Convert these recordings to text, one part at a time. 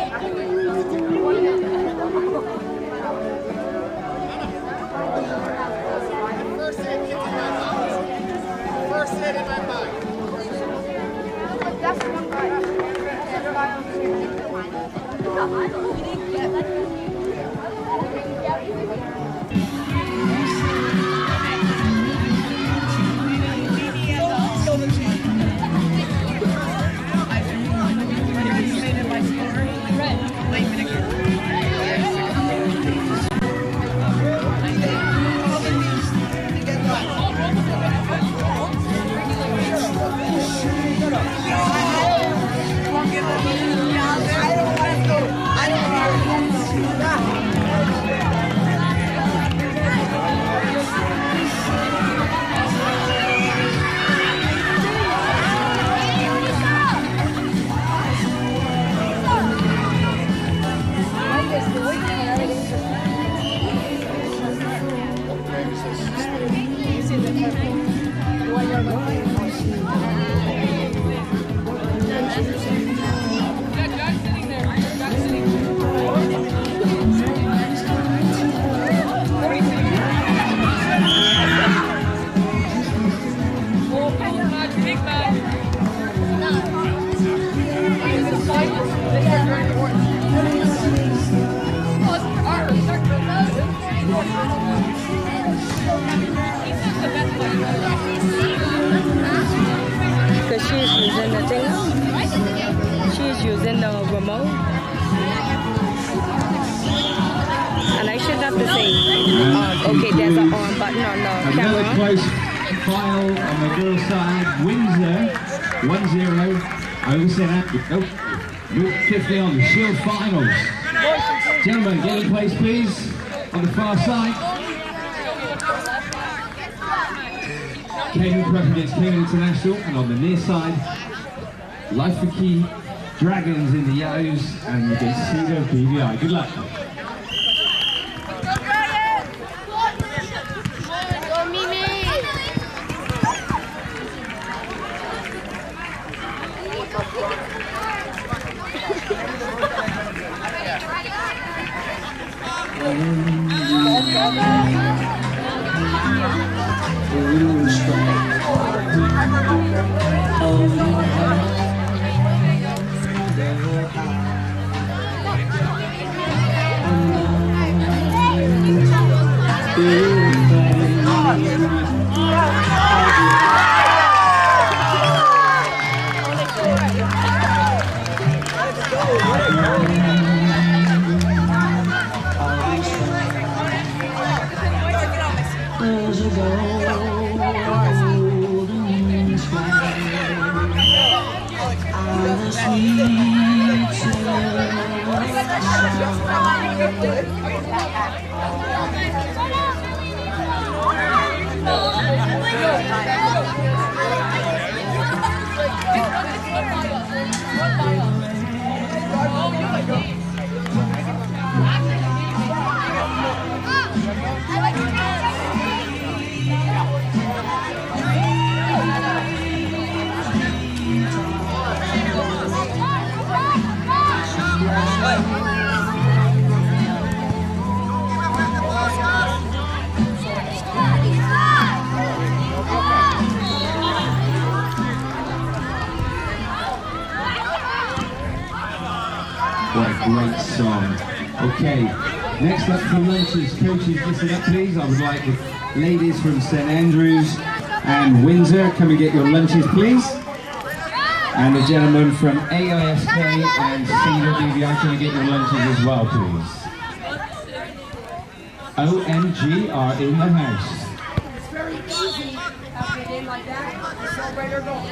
Because she's using the thing. She's using the remote. And I should have to say, okay, there's an on button on the camera. Another close file on the girls' side. Windsor 1-0 over St Andrews. Nope. Luke 50 on the Shield Finals. Gentlemen, get in place, please. On the far side. Cayman Prep against Cayman International, and on the near side, Life for Key Dragons in the yellows and against Cedar BVI. Good luck. What a great song. Okay, next up for lunches, coaches, listen up please. I would like the ladies from St Andrews and Windsor, come and get your lunches please. And the gentlemen from AISK and Cedar BVI, come and get your lunches as well please. OMG are in the house. It's very easy after a game like that to celebrate our goal.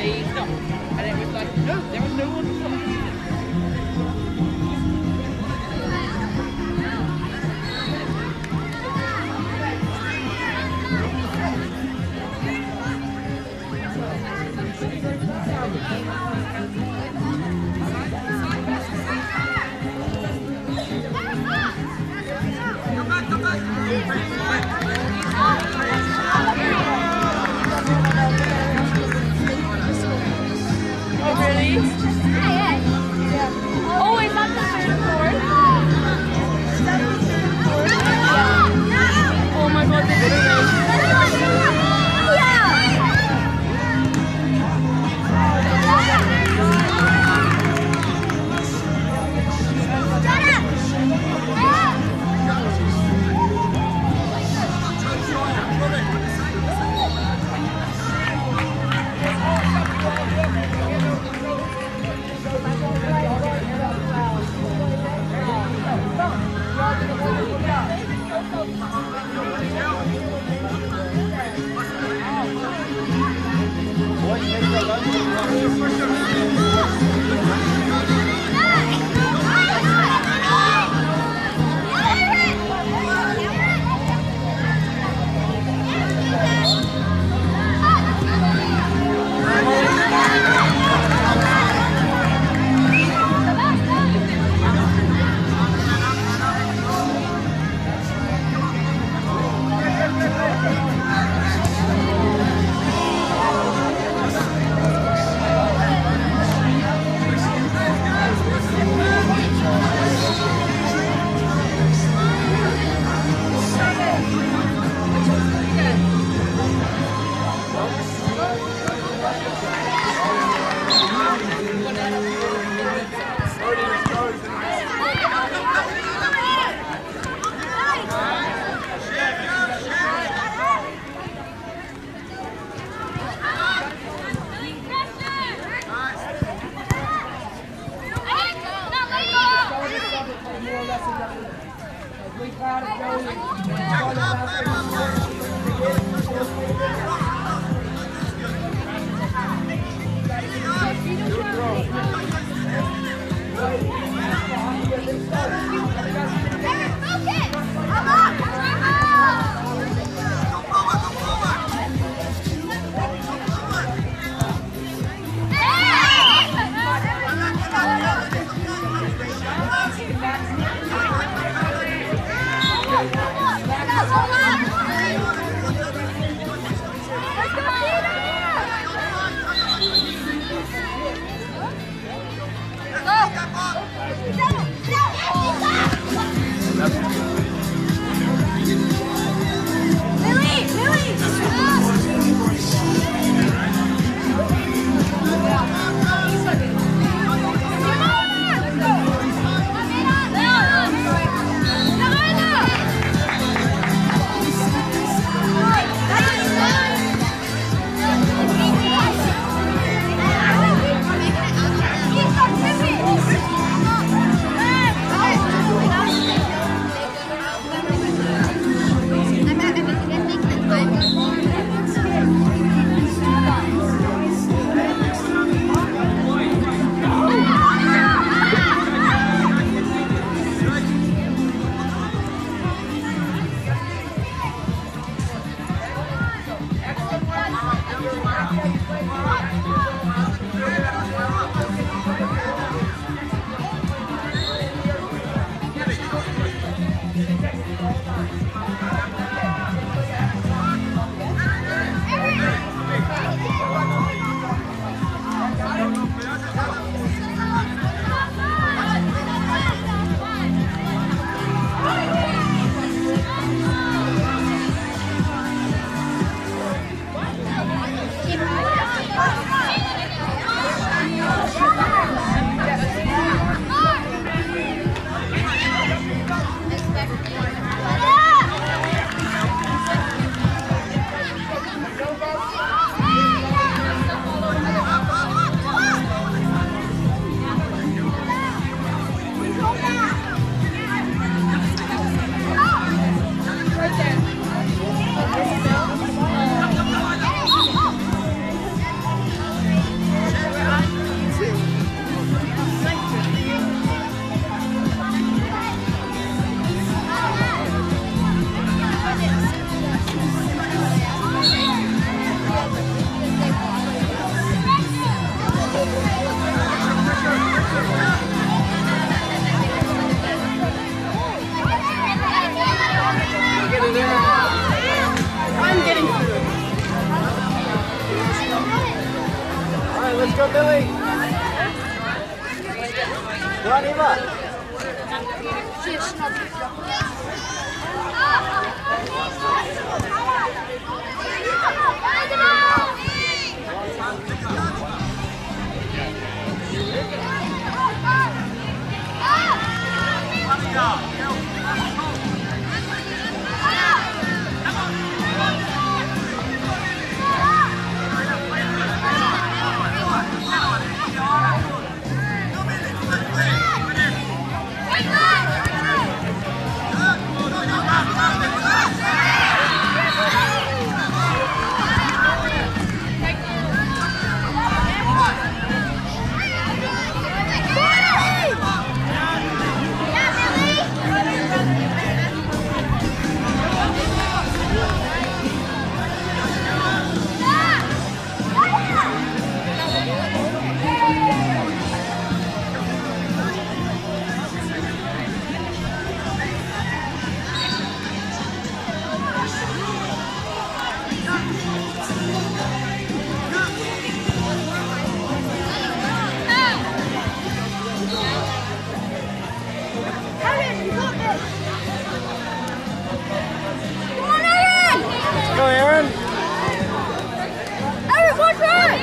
raised up. And it was like, no, there was no one. Oh, really? Yeah. Oh, is that the third floor? Oh my god, this is Let's go! Let's go, Billy. Go on, Eva. Go, Aaron. Aaron, watch out!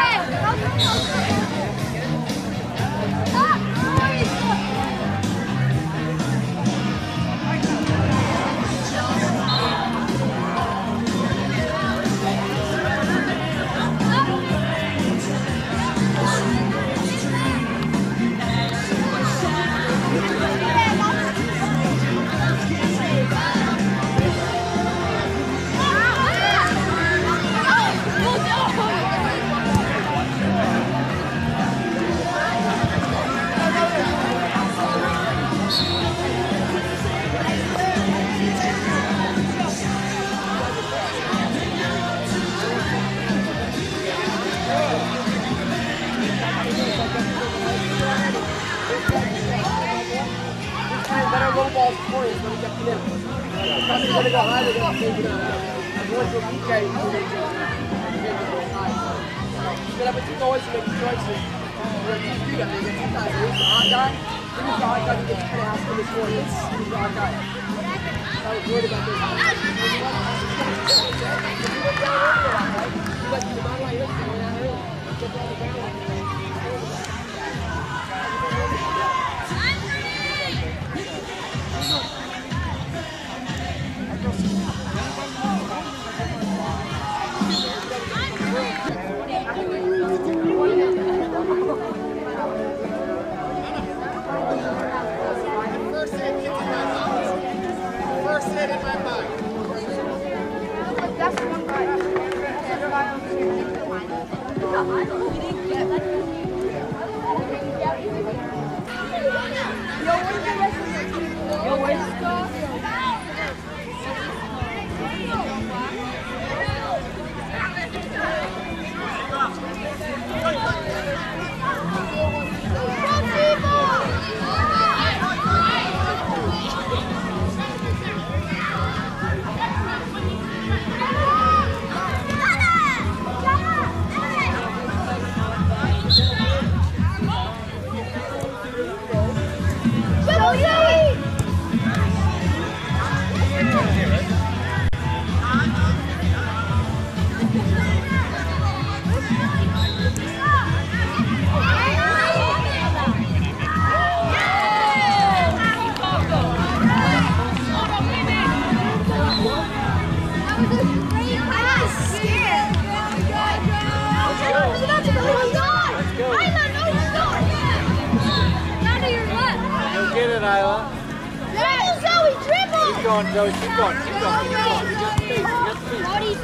Get it, Isla. Yeah, Zoe, dribble! Keep going, Zoe. Keep going. Keep going. Keep going. You got space. You got space.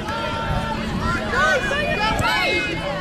Go, you're right!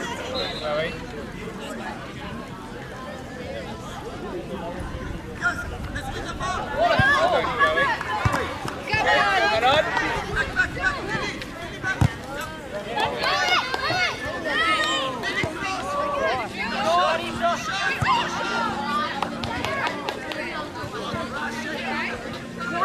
Sorry.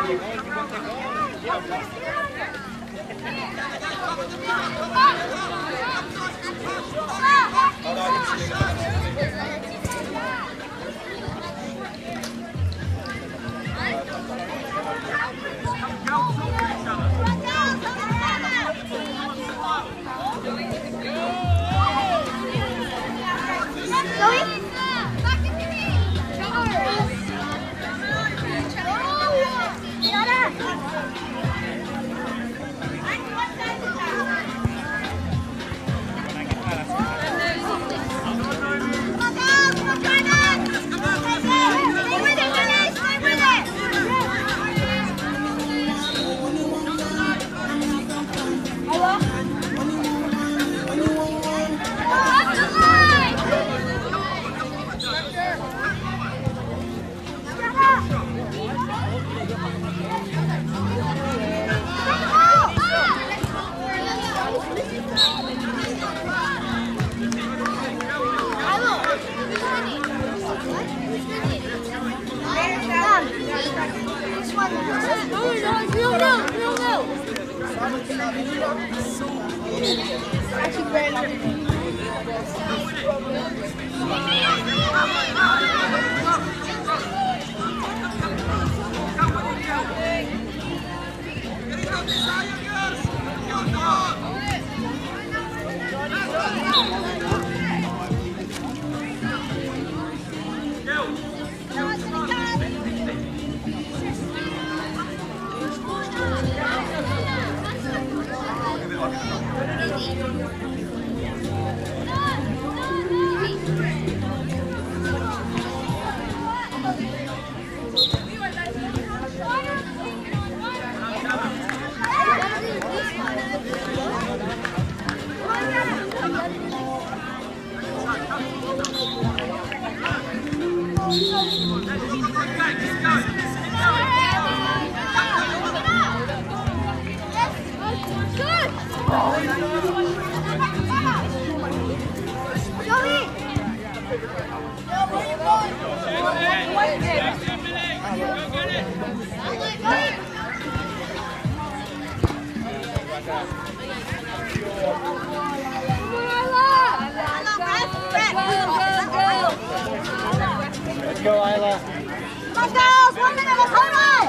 Let's go, Isla. Come on, girls! 1 minute, let's hold on!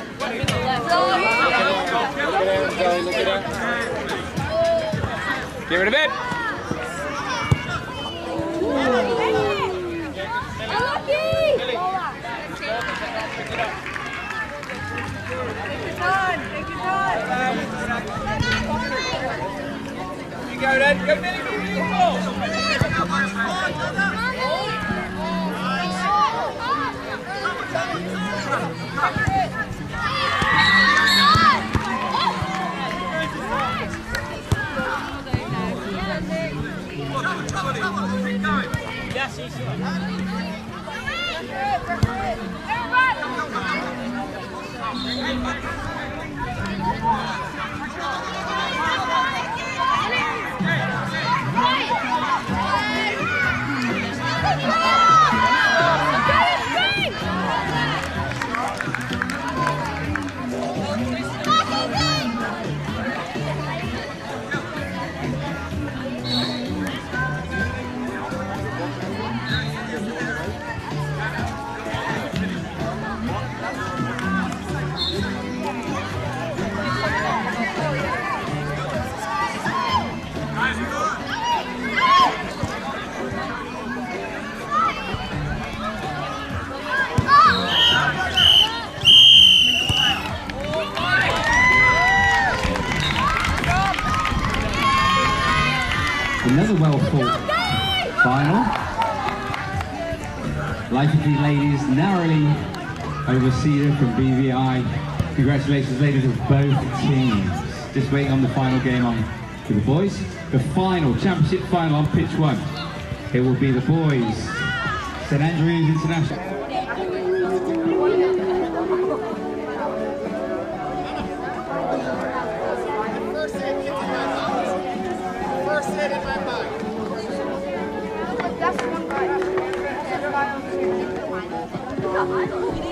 Look at him. Give it a bit. You go then. Go Billy. Yes, he's Another well-fought final. Life of the ladies narrowly over Cedar from BVI. Congratulations, ladies of both teams. Just waiting on the final game on for the boys. The final, championship final on pitch 1. It will be the boys, St Andrews International. That's one guy.